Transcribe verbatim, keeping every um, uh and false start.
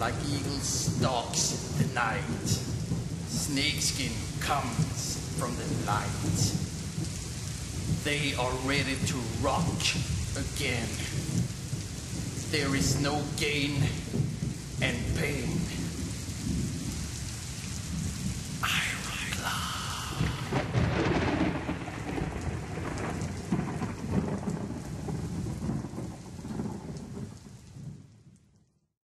like eagle stalks the night. Snakeskin comes from the light. They are ready to rock again. There is no gain and pain.